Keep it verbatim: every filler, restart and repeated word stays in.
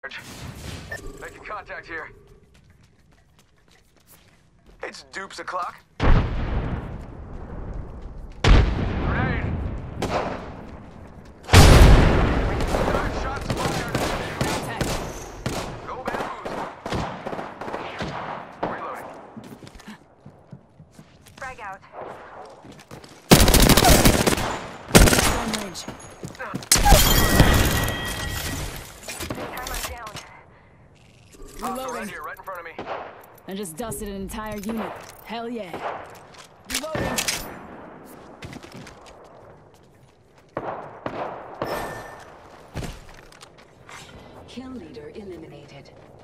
Making contact here. It's Dupes o'clock. Grenade! Nine shots fired. Contact. Go bamboos. Reloading. Frag out. Storm range. Timer down. Right Reloading. here, right in front of me. I just dusted an entire unit. Hell yeah. Reloading. Kill leader eliminated.